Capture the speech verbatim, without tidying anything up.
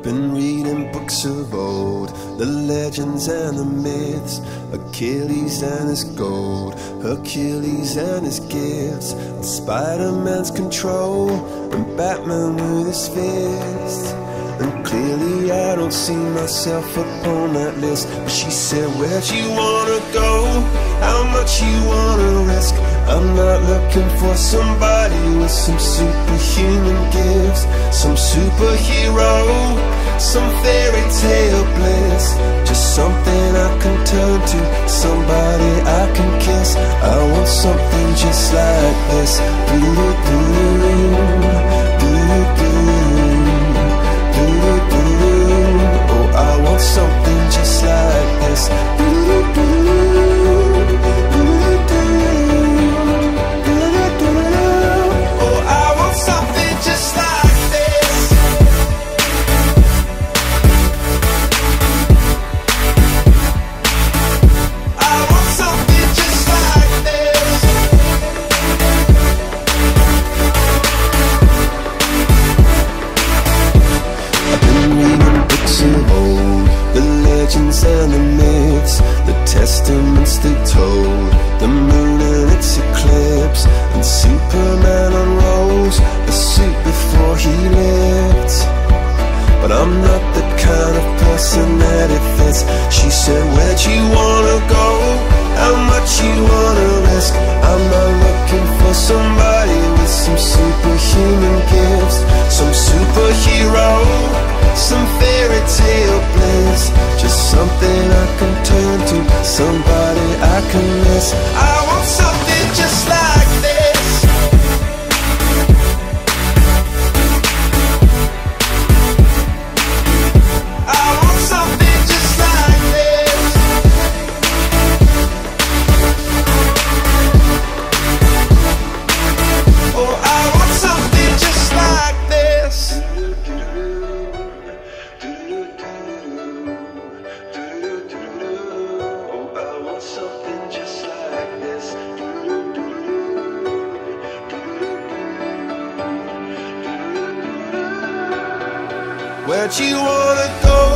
been reading books of old, the legends and the myths, Achilles and his gold, Hercules and his gifts, and Spider-Man's control, and Batman with his fists. And clearly I don't see myself upon that list. But she said, where'd you wanna go? How much you wanna risk? I'm not looking for somebody with some superhuman gifts, some superhero, some fairy tale bliss. Just something I can turn to, somebody I can kiss. I want something just like this. Do-do-do, do-do-do. Oh, I want something just like this. Oh, I want something just like this. I want something just like this. I've been reading books of old, the legends and the myths, the testaments they told, the moon and its eclipse, and Superman unrolls a suit before he lived. But I'm not the kind of person that it fits. She said, where'd you wanna go? How much you wanna risk? I'm not looking for somebody with some superhuman gifts, some superhero, some fairy tale bliss. Just something I can turn to, somebody I can miss. I want something just like this. I want something just like this. Oh, I want something just like this. Where'd you wanna go?